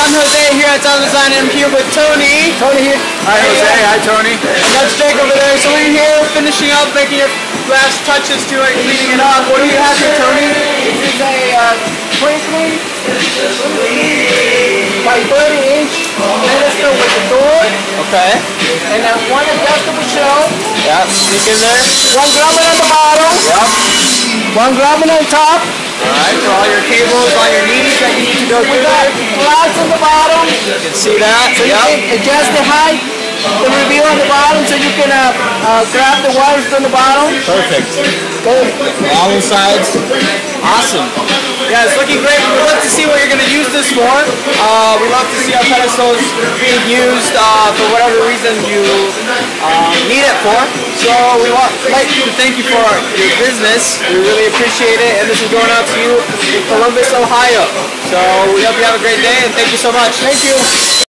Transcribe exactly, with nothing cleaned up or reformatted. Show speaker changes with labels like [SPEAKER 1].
[SPEAKER 1] I'm Jose here at Sound Design M Q with Tony. Tony here.
[SPEAKER 2] Hi Jose, hi Tony.
[SPEAKER 1] And that's Jake over there. So we're here finishing up, making your last touches to it, cleaning it up. What do you have here, Tony?
[SPEAKER 3] This is a uh, twinkling by thirty inch pedestal with the door.
[SPEAKER 1] Okay.
[SPEAKER 3] And then one adjustable shelf.
[SPEAKER 1] Yeah, sneak in there.
[SPEAKER 3] One grommet on the bottom.
[SPEAKER 1] Yep.
[SPEAKER 3] One grommet on top.
[SPEAKER 1] Alright, for all your cables, all your needs that you need to go
[SPEAKER 3] We
[SPEAKER 1] through
[SPEAKER 3] got
[SPEAKER 1] there.
[SPEAKER 3] plugs on the bottom.
[SPEAKER 1] You can see that.
[SPEAKER 3] So you
[SPEAKER 1] Yep.
[SPEAKER 3] can adjust the height, the reveal on the bottom, so you can uh, uh, grab the wires on the bottom.
[SPEAKER 1] Perfect.
[SPEAKER 3] Good.
[SPEAKER 1] All the sides. Awesome. Yeah, it's looking great. We'd love to see what you're going to use this for. Uh, we love to see our pedestals being used uh, for whatever reason you um, need it for. So we want like to thank you for your business. We really appreciate it. And this is going out to you in Columbus, Ohio. So we hope you have a great day and thank you so much.
[SPEAKER 3] Thank you.